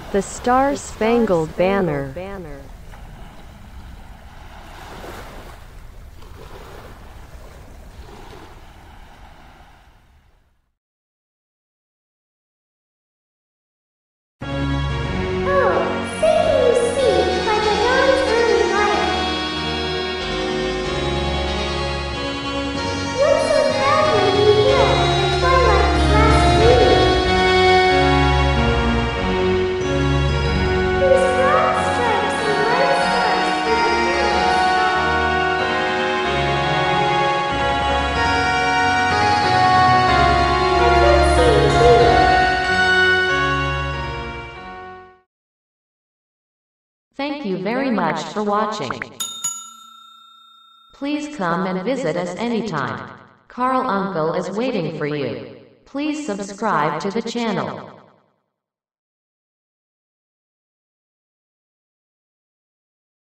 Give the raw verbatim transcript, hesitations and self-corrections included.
The Star-Spangled Banner. Thank you very much for watching. Please come and visit us anytime. Carl Uncle is waiting for you. Please subscribe to the channel.